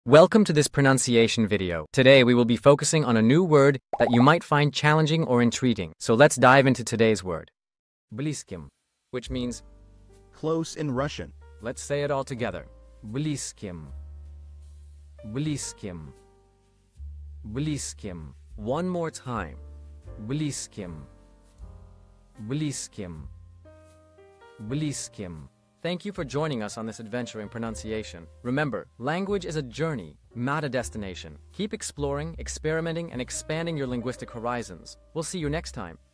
Welcome to this pronunciation video. Today we will be focusing on a new word that you might find challenging or intriguing. So let's dive into today's word. Близким, which means Close in Russian. let's say it all together. Близким. Близким. Близким. One more time. Близким. Близким. Близким. Thank you for joining us on this adventure in pronunciation. Remember, language is a journey, not a destination. Keep exploring, experimenting, and expanding your linguistic horizons. We'll see you next time.